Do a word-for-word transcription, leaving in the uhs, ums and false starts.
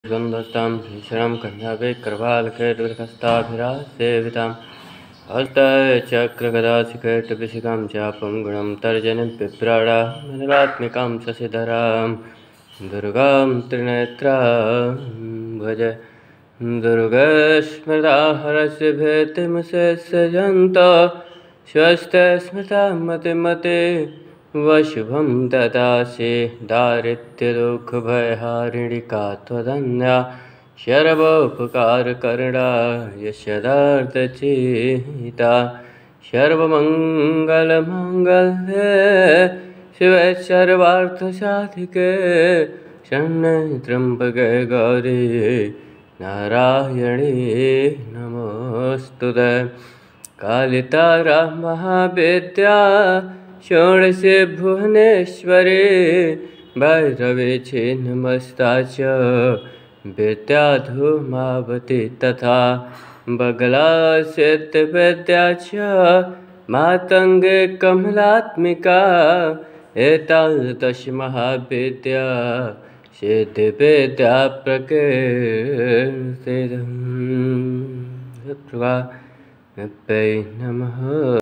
द्वन्द्वस्तां भीषणं कन्याभिकृपालकेतुहस्ताभिरासेवितां हस्तचक्रगदाशिखट्टविशिखां चापं गुणं तर्जनीं पिप्राडामनलात्मिकां शशिधरां दुर्गां त्रिनेत्रां भज। दुर्गस्मृता हरस्य भेतिमशेषजन्तो स्वस्ते स्मृता मतिमते वशुभं ददासि दारिद्र्यदुःखभयहारिणि का त्वदन्या सर्वोपकारकर्णा यशदार्थचिता सर्वमङ्गलमाङ्गल्ये शिवे सर्वार्थसाधिके शरण्ये त्र्यम्बके गौरी नारायणी नमोऽस्तुते। कालितारा महाविद्या षोडशे भुवनेश्वरी भैरवी छिन्नमस्ता च विद्याधूमावती तथा बगला सिद्धविद्या च मातङ्गे कमलात्मिका एतादश महाविद्या सिद्धिविद्या प्रकीर्तितम्। नमः।